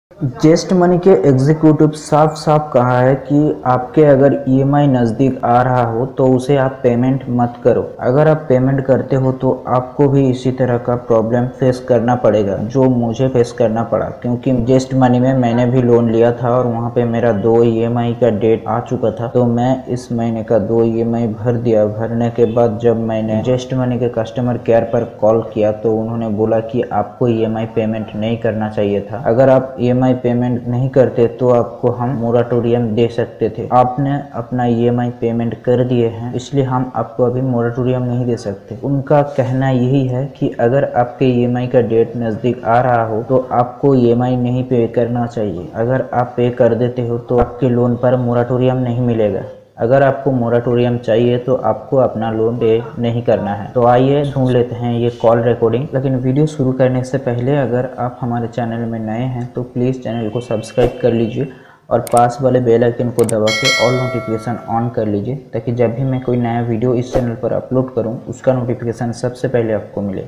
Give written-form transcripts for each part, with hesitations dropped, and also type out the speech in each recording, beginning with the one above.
जेस्ट money के executive साफ साफ कहा है कि आपके अगर ईएमआई नज़दीक आ रहा हो तो उसे आप पेमेंट मत करो। अगर आप पेमेंट करते हो तो आपको भी इसी तरह का प्रॉब्लम फेस करना पड़ेगा जो मुझे फेस करना पड़ा, क्योंकि जेस्ट मनी में मैंने भी लोन लिया था और वहाँ पे मेरा 2 ईएमआई का डेट आ चुका था। तो मैं इस महीने का 2 ईएमआई भर दिया। भरने के बाद जब मैंने जेस्ट मनी के कस्टमर केयर पर कॉल किया तो उन्होंने बोला कि आपको ईएमआई पेमेंट नहीं करना चाहिए था। अगर आप ईएमआई पेमेंट नहीं करते तो आपको हम मोराटोरियम दे सकते थे। आपने अपना ईएमआई पेमेंट कर दिए हैं, इसलिए हम आपको अभी मोराटोरियम नहीं दे सकते। उनका कहना यही है कि अगर आपके ईएमआई का डेट नज़दीक आ रहा हो तो आपको ईएमआई नहीं पे करना चाहिए। अगर आप पे कर देते हो तो आपके लोन पर मोराटोरियम नहीं मिलेगा। अगर आपको मोराटोरियम चाहिए तो आपको अपना लोन पे नहीं करना है। तो आइए ढूंढ लेते हैं ये कॉल रिकॉर्डिंग। लेकिन वीडियो शुरू करने से पहले अगर आप हमारे चैनल में नए हैं तो प्लीज़ चैनल को सब्सक्राइब कर लीजिए और पास वाले बेल आइकन को दबा के ऑल नोटिफिकेशन ऑन कर लीजिए, ताकि जब भी मैं कोई नया वीडियो इस चैनल पर अपलोड करूं उसका नोटिफिकेशन सबसे पहले आपको मिले।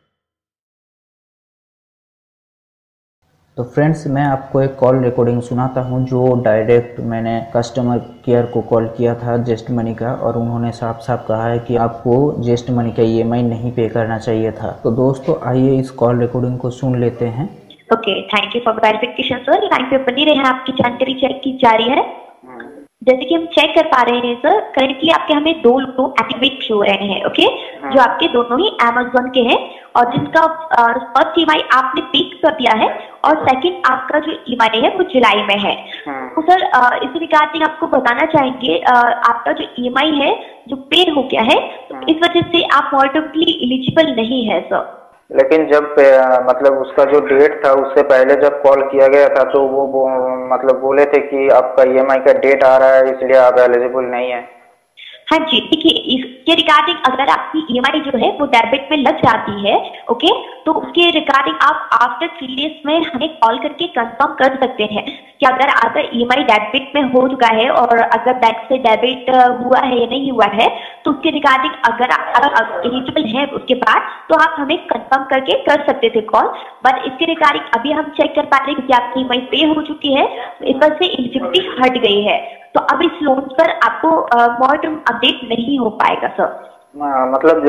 तो फ्रेंड्स, मैं आपको एक कॉल रिकॉर्डिंग सुनाता हूं जो डायरेक्ट मैंने कस्टमर केयर को कॉल किया था जेस्ट मनी का, और उन्होंने साफ साफ कहा है कि आपको जेस्ट मनी का ईएमआई नहीं पे करना चाहिए था। तो दोस्तों आइए इस कॉल रिकॉर्डिंग को सुन लेते हैं। Okay, thank you for verification sir. Line पे बनी रहे, आपकी जानकारी चेक की जा रही है। जैसे कि हम चेक कर पा रहे हैं सर, करंटली आपके हमें 2 लोग एक्टिवेट शो हो रहे हैं। ओके, जो आपके दोनों ही अमेज़न के हैं और जिनका फर्स्ट ईएमआई आपने पे कर दिया है और सेकंड आपका जो ईएमआई है वो जुलाई में है। तो सर इस रिगार्डिंग आपको बताना चाहेंगे, आपका जो ईएमआई है जो पे हो गया है, तो इस वजह से आप मॉर्टगेज एलिजिबल नहीं है सर। लेकिन जब मतलब उसका जो डेट था उससे पहले जब कॉल किया गया था तो वो मतलब बोले थे कि आपका ईएमआई का डेट आ रहा है इसलिए आप एलिजिबल नहीं है। हाँ जी, देखिए इसके रिगार्डिंग अगर आपकी ईएमआई जो है वो डेबिट में लग जाती है, ओके, तो उसके रिगार्डिंग आप आफ्टर 3 डेज में हमें कॉल करके कंफर्म कर सकते हैं कि अगर आपका ईएमआई डेबिट में हो चुका है और अगर बैंक से डेबिट हुआ है या नहीं हुआ है, तो उसके रिगार्डिंग अगर आप एलिजिबल है उसके बाद तो आप हमें कंफर्म करके कर सकते थे कॉल। बट इसके रिगार्डिंग अभी हम चेक कर पा रहे हैं कि आपकी ईएमआई पे हो चुकी है, इस वजह से एलिजिबिलिटी हट गई है। तो अब इस लोन पर आपको मोरेटोरियम अपडेट नहीं हो पाएगा सर। मतलब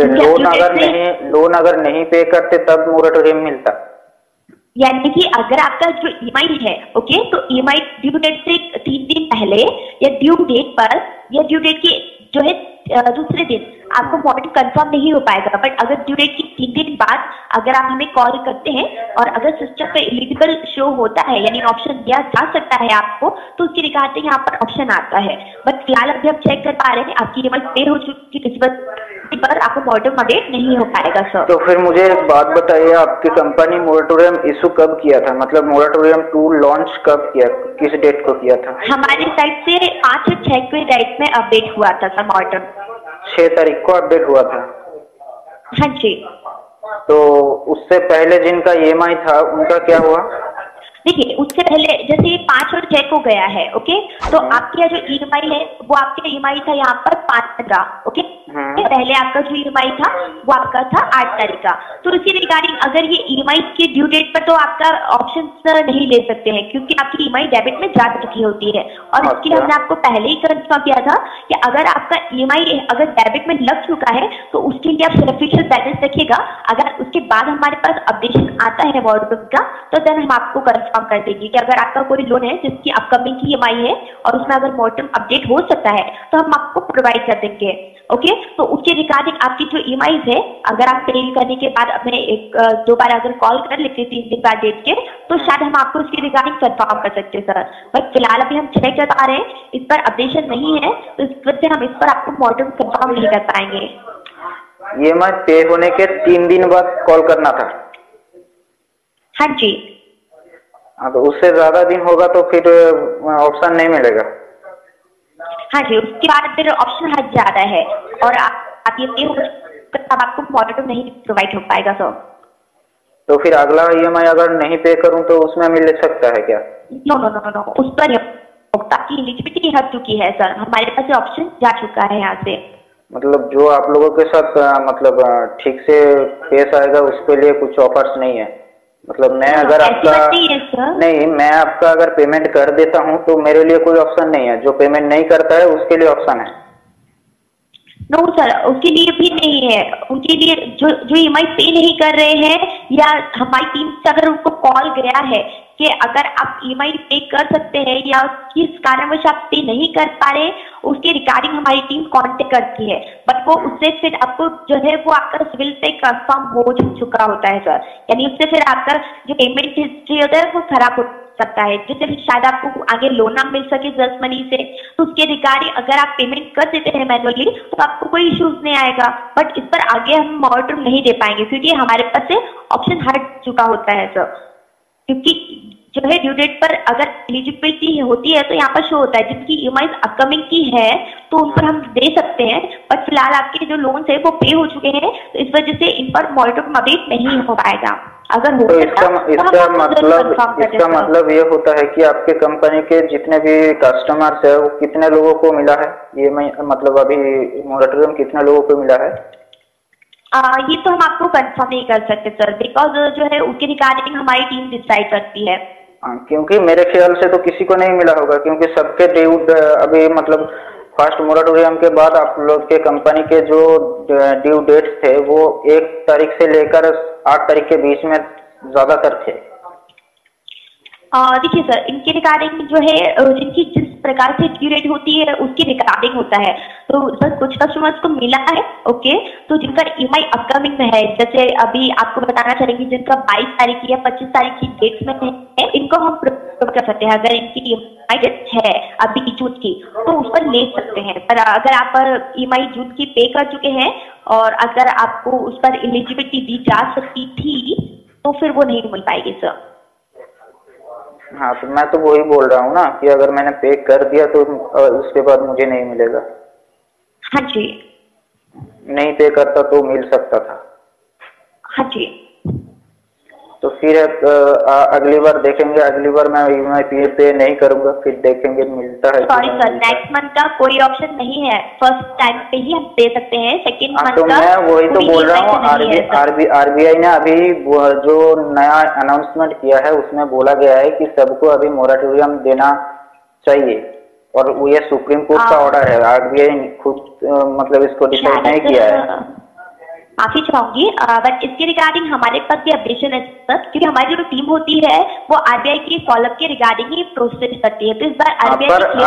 लोन अगर नहीं पे करते तब मोरेटोरियम मिलता, यानी कि अगर आपका जो ईएमआई है, ओके, तो ईएमआई ड्यू डेट से 3 दिन पहले या ड्यू डेट पर या ड्यू डेट की जो है दूसरे दिन आपको मोरेटोरियम कंफर्म नहीं हो पाएगा। बट अगर ड्यू डेट की 3 दिन बाद अगर आप हमें कॉल करते हैं और अगर सिस्टम पे एलिजिबल शो होता है, यानी ऑप्शन दिया जा सकता है आपको, तो उसकी रिगार्डिंग यहाँ पर ऑप्शन आता है। बट फिलहाल अभी आप चेक कर पा रहे हैं आपकी ईएमआई पे हो चुकी है, पर आपको मोरेटोरियम अपडेट नहीं हो पाएगा सर। तो फिर मुझे एक बात बताइए, आपकी कंपनी मोरेटोरियम इशू कब किया था? मतलब मोरेटोरियम 2 लॉन्च कब किया, किस डेट को किया था? हमारी साइड से 5 और 6 के डेट में अपडेट हुआ था सर मोरेटोरियम। 6 तारीख को अपडेट हुआ था? हाँ जी। तो उससे पहले जिनका ईएमआई था उनका क्या हुआ? देखिए उससे पहले जैसे 5 और 6 को गया है, ओके, तो आपके जो ईएमआई है वो आपका ईएमआई था यहाँ पर 5/15, ओके, पहले आपका जो ईएमआई था वो आपका था 8 तारीख का। तो इसी रिगार्डिंग अगर ये ईएमआई के ड्यू डेट पर तो आपका ऑप्शन नहीं ले सकते हैं क्योंकि आपकी ईएमआई डेबिट में जा चुकी होती है। और इसके लिए हमने आपको पहले ही कंफर्म किया था कि अगर आपका ईएमआई अगर डेबिट में लग चुका है तो उसके लिए आप बेनिफिशियल बैलेंस रखिएगा। अगर उसके बाद हमारे पास अपडेशन आता है मोरेटोरियम का तो देन हम आपको कंफर्म कर देंगे कि अगर आपका कोई लोन है जिसकी अपकमिंग की ईएमआई है और उसमें अगर मोरेटोरियम अपडेट हो सकता है तो हम आपको प्रोवाइड कर देंगे, ओके। तो उसके रिगार्डिंग आपकी जो ईएमआई है अगर आप पे करने के बाद हमें 1-2 बार अगर कॉल कर लेते 3 दिन बाद डेट के, तो शायद हम आपको उसके रिगार्डिंग कंफर्म कर सकते हैं सर। बट फिलहाल अभी हम चेक कर पा रहे हैं, इस पर अपडेशन नहीं है, तो इस वजह से हम इस पर आपको मोरेटोरियम कंफर्म नहीं कर पाएंगे। ईएमआई पे होने के 3 दिन बाद कॉल करना था? हाँ जी। हाँ, तो उससे ज्यादा दिन होगा तो फिर ऑप्शन नहीं मिलेगा? हाँ जी, उसके बाद फिर ऑप्शन हट जाता है और आप ये पे हो तब आपको मोरेटोरियम नहीं प्रोवाइड हो पाएगा सर। तो फिर अगला ईएमआई अगर नहीं पे करूं तो उसमें मिल सकता है क्या? नो नो नो नो, उस पर आपकी एलिजिबिलिटी हट चुकी है सर, हमारे पास ऑप्शन जा चुका है यहाँ से। मतलब जो आप लोगों के साथ मतलब ठीक से पेश आएगा उसके लिए कुछ ऑफर्स नहीं है? मतलब मैं अगर आपका नहीं, मैं आपका अगर पेमेंट कर देता हूँ तो मेरे लिए कोई ऑप्शन नहीं है, जो पेमेंट नहीं करता है उसके लिए ऑप्शन है। नो सर, उसके लिए भी नहीं है। उनके लिए जो ईएमआई पे नहीं कर रहे हैं, या हमारी टीम से अगर उनको कॉल गया है कि अगर आप ईएमआई पे कर सकते हैं या किस कारणवश आप पे नहीं कर पा रहे, उसके रिगार्डिंग हमारी टीम कांटेक्ट करती है। बट वो उससे फिर आपको जो है वो आपका सिविल पे कंफर्म हो चुका होता है सर, यानी उससे फिर आपका जो पेमेंट हिस्ट्री होता है वो खराब हो सकता है, जिससे शायद आपको आगे लोन ना मिल सके जस्ट मनी से। तो उसके रिगार्डिंग अगर आप पेमेंट कर देते हैं मैनुअली तो आपको कोई इश्यूज नहीं आएगा। बट इस पर आगे हम मॉनिटर नहीं दे पाएंगे क्योंकि हमारे पास से ऑप्शन हट चुका होता है सर। क्योंकि जो है ड्यू डेट पर अगर एलिजिबिलिटी होती है तो यहाँ पर शो होता है जिनकी ईएमआई अपकमिंग की है तो उन पर हम दे सकते हैं, बट फिलहाल आपके जो लोन है वो पे हो चुके हैं, तो इस वजह से इन पर मॉनिटर अपडेट नहीं हो पाएगा। अगर हो तो इसका मतलब ये होता है कि आपके कंपनी के जितने भी कस्टमर्स है वो कितने लोगों को मिला है ये, मतलब अभी मोरेटोरियम कितने लोगों को मिला है? ये तो हम आपको कंफर्म नहीं कर सकते सर, बिकॉज जो है उसके रिगार्डिंग हमारी टीम डिसाइड करती है। क्योंकि मेरे ख्याल से तो किसी को नहीं मिला होगा, क्योंकि सबके ड्यू अभी मतलब फर्स्ट मोरेटोरियम के बाद आप लोग के कंपनी के जो ड्यू डेट्स थे वो 1 तारीख से लेकर 8 तारीख के बीच में ज्यादातर थे। देखिए सर, इनके रिगार्डिंग जो है जिनकी जिस प्रकार से ड्यू डेट होती है उसकी रिगार्डिंग होता है। तो सर कुछ कस्टमर्स को मिला है, ओके, तो जिनका ईएमआई अपकमिंग में है, जैसे अभी आपको बताना चाहेंगे जिनका 22 तारीख की या 25 तारीख की डेट्स में है, इनको हम प्रोवाइड कर सकते हैं। अगर इनकी ईएमआई डेट है अभी जून की तो उस पर ले सकते हैं। पर अगर आप ईएमआई जून की पे कर चुके हैं और अगर आपको उस पर एलिजिबिलिटी दी जा सकती थी तो फिर वो नहीं मिल पाएगी सर। हाँ, तो मैं तो वही बोल रहा हूँ ना कि अगर मैंने पे कर दिया तो उसके बाद मुझे नहीं मिलेगा। हाँ जी, नहीं पे करता तो मिल सकता था। हाँ जी, तो फिर अगली बार देखेंगे, अगली बार मैं ईएमआई पे नहीं करूंगा, फिर देखेंगे मिलता है। सॉरी सर, नेक्स्ट मंथ का कोई ऑप्शन नहीं है, फर्स्ट टाइम पे ही हम दे सकते हैं। सेकंड मंथ तो का मैं वही तो बोल रहा हूँ, आरबीआई ने अभी जो नया अनाउंसमेंट किया है उसमें बोला गया है कि सबको अभी मोरेटोरियम देना चाहिए, और वो ये सुप्रीम कोर्ट का ऑर्डर है, आरबीआई खुद मतलब इसको डिसाइड नहीं किया है। माफी चाहूंगी, बट इसके रिगार्डिंग हमारे पास भी अपडेशन है सर, क्योंकि हमारी जो टीम होती है वो आरबीआई की फॉलोअप के रिगार्डिंग ही प्रोसेस करती है। तो इस बार आरबीआई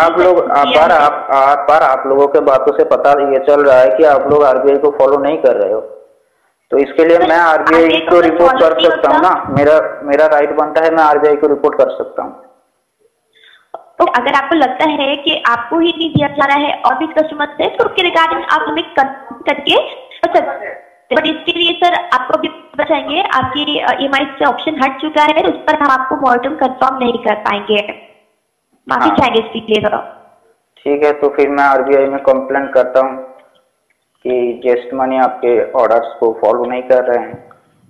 आप लोगों के बातों से पता ये चल रहा है कि आप लोग आरबीआई को फॉलो नहीं कर रहे हो, तो इसके लिए मैं आरबीआई को रिपोर्ट कर सकता हूँ ना, मेरा राइट बनता है, मैं आरबीआई को रिपोर्ट कर सकता हूँ। तो अगर आपको लगता है कि आपको ही नहीं दिया जा रहा है और भी कस्टमर से, तो उसके रिगार्डिंग आप हमें करके, बट इसके लिए सर आपको भी बताएंगे आपकी ईएमआई से ऑप्शन हट चुका है, उस पर हम आपको मॉनिटरिंग कंफर्म नहीं कर पाएंगे। माफी चाहेंगे इसके लिए सर। ठीक है, तो फिर मैं आरबीआई में कंप्लेन करता हूँ कि जेस्ट मनी आपके ऑर्डर्स को फॉलो नहीं कर रहे हैं।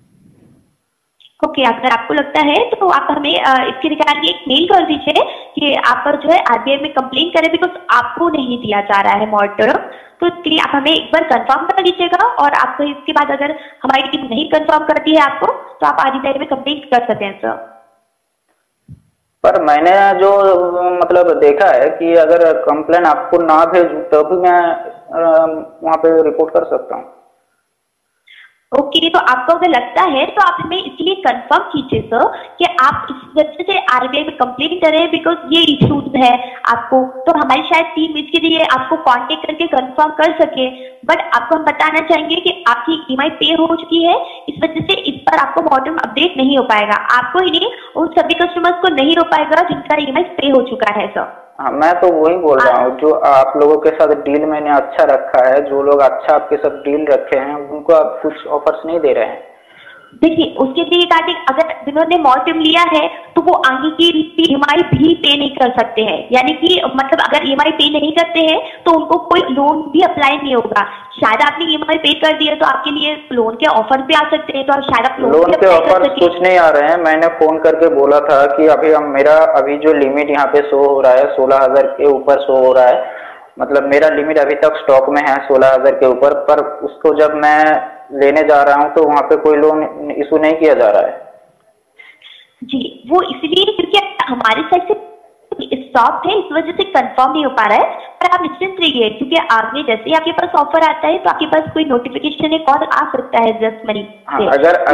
ओके, अगर आपको लगता है तो आप हमें इसके रिगार्डिंग एक मेल कर दीजिए कि आप पर जो है आरबीआई में कंप्लेन करें, बिकॉज आपको नहीं दिया जा रहा है मॉनिटर। तो इसके लिए आप हमें एक बार कंफर्म कर लीजिएगा, और आपको इसके बाद अगर हमारी टीम नहीं कंफर्म करती है आपको तो आप आरबीआई में कंप्लेन कर सकते हैं सर। पर मैंने जो मतलब देखा है कि अगर कंप्लेन आपको ना भेजूं तो भी मैं वहाँ पे रिपोर्ट कर सकता हूँ। ओके, तो आपको अगर लगता है तो आप हमें इसलिए कंफर्म कीजिए सर कि आप इस वजह से आरबीआई में कंप्लेन करें, बिकॉज ये इश्यूज है आपको, तो हमारी शायद टीम इसके लिए आपको कांटेक्ट करके कंफर्म कर सके। बट आपको हम बताना चाहेंगे कि आपकी ईएमआई पे हो चुकी है, इस वजह से इस पर आपको मॉनिटरिंग अपडेट नहीं हो पाएगा, आपको ही नहीं उन सभी कस्टमर्स को नहीं हो पाएगा जिनका ईएमआई पे हो चुका है सर। हाँ, मैं तो वही बोल रहा हूँ, जो आप लोगों के साथ डील मैंने अच्छा रखा है, जो लोग अच्छा आपके साथ डील रखे हैं उनको आप कुछ ऑफर्स नहीं दे रहे हैं। देखिए, उसके लिए अगर जिन्होंने मॉनिटरिंग लिया है तो वो आगे की ईएमआई भी पे नहीं कर सकते हैं, यानी कि मतलब अगर ईएमआई पे नहीं करते हैं तो उनको कोई लोन भी अप्लाई नहीं होगा। शायद आपने ईएमआई पे कर दिया तो आपके लिए लोन के ऑफर भी आ सकते हैं, तो आप शायद आप लोन के ऑफर कुछ नहीं आ रहे हैं। मैंने फोन करके बोला था कि मेरा अभी जो लिमिट यहाँ पे शो हो रहा है 16,000 के ऊपर शो हो रहा है, मतलब मेरा लिमिट अभी तक स्टॉक में है 16,000 के ऊपर, पर उसको जब मैं लेने जा रहा हूँ तो वहाँ पे कोई लोन इशू नहीं किया जा रहा है। जी, वो इसलिए क्योंकि हमारे साइड से स्टॉप है, इस वजह से कंफर्म नहीं हो पा रहा है। पर आप निश्चिंत रहिए, क्योंकि आगे जैसे ही आपके पास ऑफर आता है तो आपके पास कोई नोटिफिकेशन या कॉल आ सकता है जस्ट मनी से।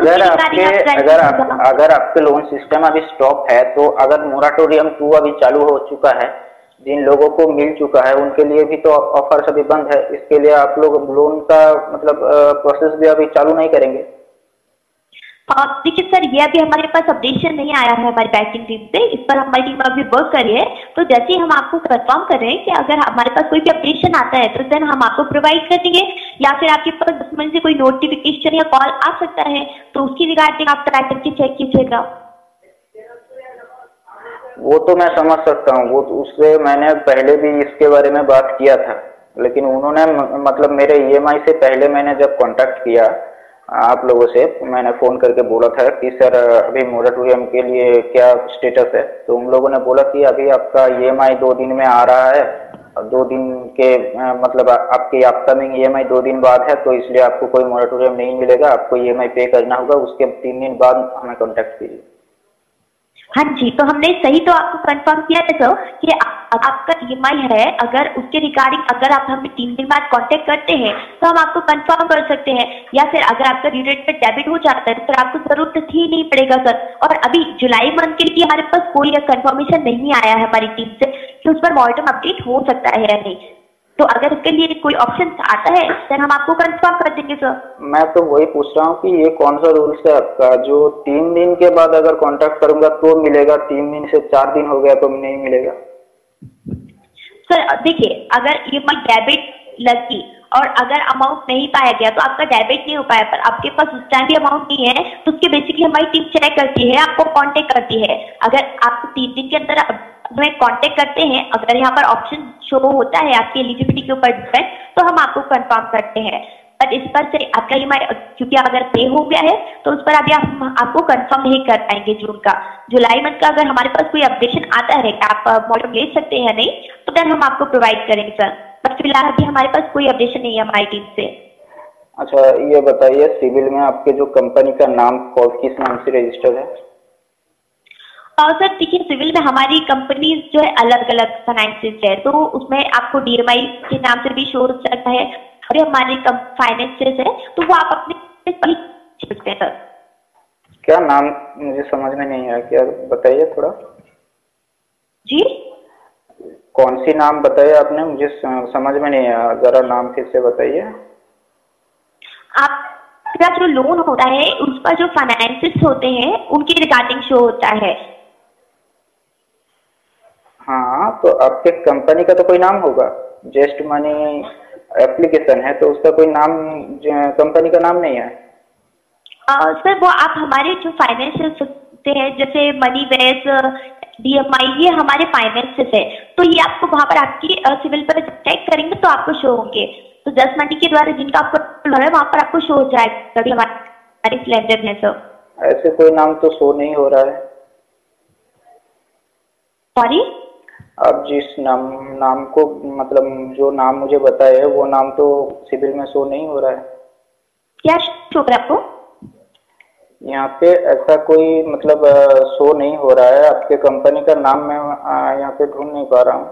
अगर आपके लोन सिस्टम अभी स्टॉप है, तो अगर मोराटोरियम 2 अभी चालू हो चुका है, जिन लोगों को मिल चुका है उनके लिए भी तो ऑफर अभी बंद है। इसके लिए आप लोग लोन का मतलब प्रोसेस भी अभी चालू नहीं करेंगे? देखिए सर, ये अभी हमारे पास अपडेशन नहीं आया है हमारी बैंकिंग टीम से, इस पर हमारी टीम अभी वर्क कर रही है। तो जैसे ही हम आपको कंफर्म कर रहे हैं कि अगर हमारे पास कोई भी अपडेशन आता है तो देन हम आपको प्रोवाइड कर देंगे, या फिर आपके पास 10 मिनट से कोई नोटिफिकेशन या कॉल आ सकता है तो उसकी रिगार्डिंग आप ट्राई करके चेक कीजिएगा। वो तो मैं समझ सकता हूँ, वो तो उससे मैंने पहले भी इसके बारे में बात किया था, लेकिन उन्होंने मतलब मेरे ईएमआई से पहले मैंने जब कांटेक्ट किया आप लोगों से, मैंने फ़ोन करके बोला था कि सर अभी मोराटोरियम के लिए क्या स्टेटस है, तो उन लोगों ने बोला कि अभी आपका ईएमआई 2 दिन में आ रहा है, और 2 दिन के मतलब आपकी अपकमिंग ईएमआई 2 दिन बाद है, तो इसलिए आपको कोई मोराटोरियम नहीं मिलेगा, आपको ईएमआई पे करना होगा, उसके 3 दिन बाद हमें कॉन्टेक्ट कीजिए। हाँ जी, तो हमने सही तो आपको कंफर्म किया था सर कि आपका ईएमआई है, अगर उसके रिगार्डिंग अगर आप हमें 3 दिन बाद कांटेक्ट करते हैं तो हम आपको कंफर्म कर सकते हैं, या फिर अगर आपका ड्यू डेट पे डेबिट हो जाता है तो फिर आपको जरूरत ही नहीं पड़ेगा सर। और अभी जुलाई मंथ के लिए हमारे पास कोई कंफर्मेशन नहीं आया है हमारी टीम से कि उस पर मॉर्टम अपडेट हो सकता है या नहीं, तो अगर इसके लिए कोई ऑप्शन आता है तो हम आपको कंफर्म कर देंगे सर। मैं तो वही पूछ रहा हूँ कि ये कौन सा रूल्स है आपका, जो 3 दिन के बाद अगर कांटेक्ट करूंगा तो मिलेगा, 3 दिन से 4 दिन हो गया तो नहीं मिलेगा? सर देखिए, अगर ईएमआई डेबिट लगी और अगर अमाउंट नहीं पाया गया तो आपका डेबिट नहीं हो पाया, पर आपके पास उस टाइम भी अमाउंट नहीं है तो उसके बेसिकली हमारी टीम चेक करती है, आपको कांटेक्ट करती है। अगर आप 3 दिन के अंदर हमें कांटेक्ट करते हैं, अगर यहाँ पर ऑप्शन शो होता है आपकी एलिजिबिलिटी के ऊपर डिपेंड, तो हम आपको कंफर्म करते हैं। बट इस पर से आपका ईएमआई क्योंकि अगर पे हो गया है तो उस पर अभी हम आपको कंफर्म नहीं कर पाएंगे जून का। जुलाई मंथ का अगर हमारे पास कोई अपडेशन आता है कि आप मॉडल ले सकते हैं या नहीं, तो देन हम आपको प्रोवाइड करेंगे सर। बट फिलहाल अभी हमारे पास कोई अपडेशन नहीं है हमारी टीम से। अच्छा, ये बताइए सिविल में आपके जो कंपनी का नाम किस नाम से रजिस्टर्ड है? सर देखिए, सिविल में हमारी कंपनी जो है अलग अलग फाइनेंसेस है, तो उसमें आपको डीएमआई के नाम से भी शो हो सकता है, और हमारी फाइनेंसेस है तो वो आप अपने सकते हैं सर। क्या नाम मुझे समझ में नहीं आया, क्या बताइए थोड़ा। जी, कौन सी नाम बताइए आपने, मुझे समझ में नहीं आया, जरा नाम फिर से बताइए। आपका जो लोन होता है उस पर जो फाइनेंसेस होते हैं उनके रिगार्डिंग शो होता है। हाँ, तो आपके कंपनी का तो कोई नाम होगा, जेस्ट मनी एप्लीकेशन है तो उसका कोई नाम, कंपनी का नाम नहीं है? सर वो आप हमारे जो फाइनेंशियल होते हैं जैसे मनी वेस, डीएमआई, ये हमारे फाइनेंसेस है, तो ये आपको वहाँ पर आपकी सिविल पर चेक करेंगे तो आपको शो होंगे। तो 10 मनी के द्वारा जिनका आपको है वहाँ पर आपको शो हो जाएगा कि हमारे लेंडर है सर। ऐसे कोई नाम तो शो नहीं हो रहा है। सॉरी, आप जिस नाम को मतलब जो नाम मुझे बताए वो नाम तो सिविल में शो नहीं हो रहा है। क्या शो कर आपको? यहाँ पे ऐसा कोई मतलब शो नहीं हो रहा है, आपके कंपनी का नाम मैं यहाँ पे ढूंढ नहीं पा रहा हूँ।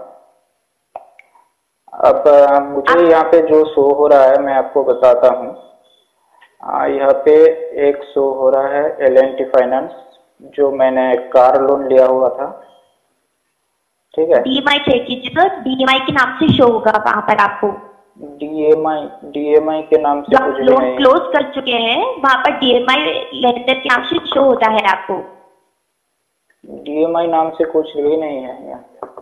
अब मुझे यहाँ पे जो शो हो रहा है मैं आपको बताता हूँ। यहाँ पे एक शो हो रहा है L&T फाइनेंस, जो मैंने कार लोन लिया हुआ था, ठीक है। डीएमआई चेक कीजिए सर, डीएमआई के नाम से शो होगा वहाँ पर आपको। डीएमआई के नाम से कुछ लोन नहीं, क्लोज कर चुके हैं वहाँ पर डीएमआई लेंडर के नाम से शो होता है आपको। डीएमआई नाम से कुछ भी नहीं है यहाँ।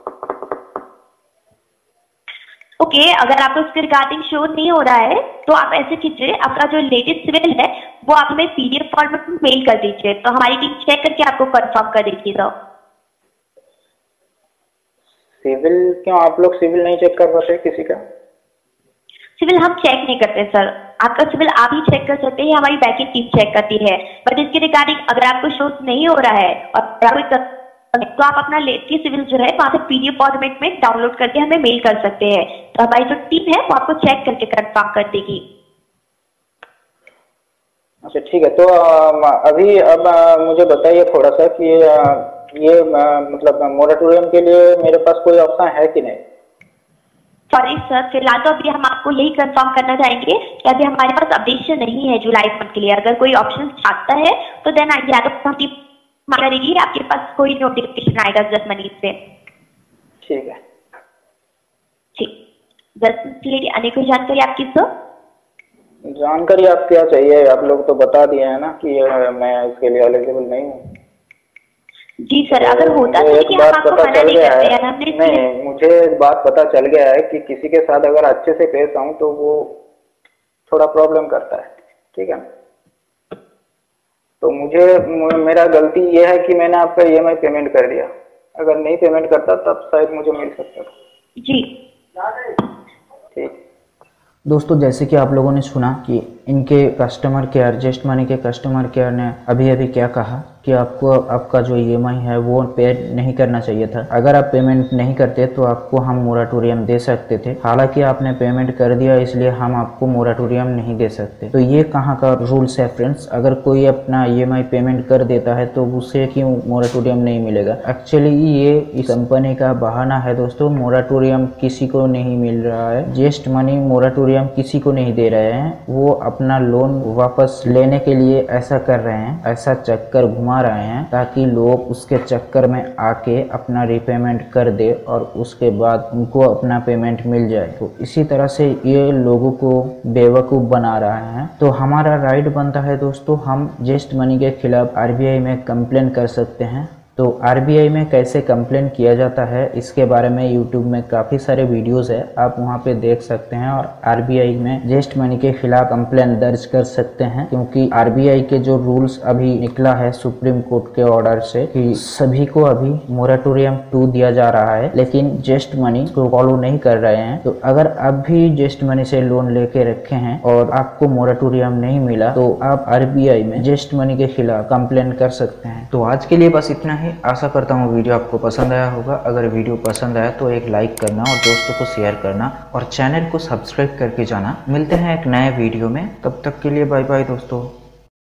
ओके, अगर आपको इसके रिगार्डिंग शो नहीं हो रहा है तो आप ऐसे कीजिए, आपका जो लेटेस्ट सिविल है वो आप हमें पीडीएफ फॉर्मेट में मेल कर दीजिए, तो हमारी टीम चेक करके आपको कंफर्म कर देगी। तो सिविल क्यों, आप लोग सिविल नहीं चेक कर पाते किसी का? सिविल हम चेक नहीं करते सर, आपका सिविल आप ही चेक कर सकते हैं, हमारी बैकिंग टीम चेक करती है। बट इसके रिगार्डिंग अगर आपको शो नहीं हो रहा है और तो आप अपना लेटेस्ट सिविल जो है वहाँ से पीडीएफ फॉर्मेट में डाउनलोड करके हमें मेल कर सकते हैं, तो हमारी जो टीम है वो आपको चेक करके कंफर्म कर देगी। अच्छा ठीक है, तो अभी अब मुझे बताइए थोड़ा सा कि ये मतलब मोरेटोरियम के लिए मेरे पास कोई ऑप्शन है कि नहीं? सॉरी सर, फिलहाल तो अभी हम आपको यही कंफर्म करना चाहेंगे कि अभी हमारे पास अपडेशन नहीं है जुलाई मंथ के लिए। अगर कोई ऑप्शन आता है तो देन या तो हम टीम करेगी, आपके पास कोई नोटिफिकेशन आएगा जस्ट मनी से। ठीक है, ठीक। जस्ट के लिए अन्य कोई जानकारी आपकी सर? जानकारी आप क्या चाहिए? आप लोग तो बता दिए हैं ना कि मैं इसके लिए एलिजिबल नहीं हूँ। जी सर, अगर होता तो एक बात पता चल गया है, हमने नहीं मुझे एक बात पता चल गया है कि किसी के साथ अगर अच्छे से पेश आऊं तो वो थोड़ा प्रॉब्लम करता है, ठीक है। तो मेरा गलती ये है कि मैंने आपका EMI पेमेंट कर दिया। अगर नहीं पेमेंट करता तब शायद मुझे मिल सकता था। जी ठीक। दोस्तों, जैसे कि आप लोगों ने सुना कि इनके कस्टमर केयर, जस्ट मनी के कस्टमर केयर ने अभी अभी क्या कहा कि आपको आपका जो EMI है वो पे नहीं करना चाहिए था। अगर आप पेमेंट नहीं करते तो आपको हम मोराटोरियम दे सकते थे। हालांकि आपने पेमेंट कर दिया इसलिए हम आपको मोराटोरियम नहीं दे सकते। तो ये कहाँ का रूल्स है फ्रेंड्स? अगर कोई अपना EMI पेमेंट कर देता है तो उसे क्यों मोराटोरियम नहीं मिलेगा? एक्चुअली ये इस कंपनी का बहाना है दोस्तों। मोराटोरियम किसी को नहीं मिल रहा है, जस्ट मनी मोराटोरियम किसी को नहीं दे रहे हैं। वो अपना लोन वापस लेने के लिए ऐसा कर रहे हैं, ऐसा चक्कर घुमा रहे हैं ताकि लोग उसके चक्कर में आके अपना रिपेमेंट कर दे और उसके बाद उनको अपना पेमेंट मिल जाए। तो इसी तरह से ये लोगों को बेवकूफ़ बना रहा है। तो हमारा राइट बनता है दोस्तों, हम जस्ट मनी के खिलाफ RBI में कंप्लेन कर सकते हैं। तो RBI में कैसे कंप्लेन किया जाता है इसके बारे में YouTube में काफ़ी सारे वीडियोस है, आप वहां पे देख सकते हैं और RBI में जस्ट मनी के खिलाफ कंप्लेन दर्ज कर सकते हैं। क्योंकि RBI के जो रूल्स अभी निकला है सुप्रीम कोर्ट के ऑर्डर से कि सभी को अभी मोरेटोरियम 2 दिया जा रहा है, लेकिन जस्ट मनी को फॉलो नहीं कर रहे हैं। तो अगर आप भी जस्ट मनी से लोन लेके रखे हैं और आपको मोरेटोरियम नहीं मिला तो आप RBI में जस्ट मनी के खिलाफ कंप्लेन कर सकते हैं। तो आज के लिए बस इतना ही। आशा करता हूँ वीडियो आपको पसंद आया होगा। अगर वीडियो पसंद आया तो एक लाइक करना और दोस्तों को शेयर करना और चैनल को सब्सक्राइब करके जाना। मिलते हैं एक नए वीडियो में, तब तक के लिए बाय बाय दोस्तों।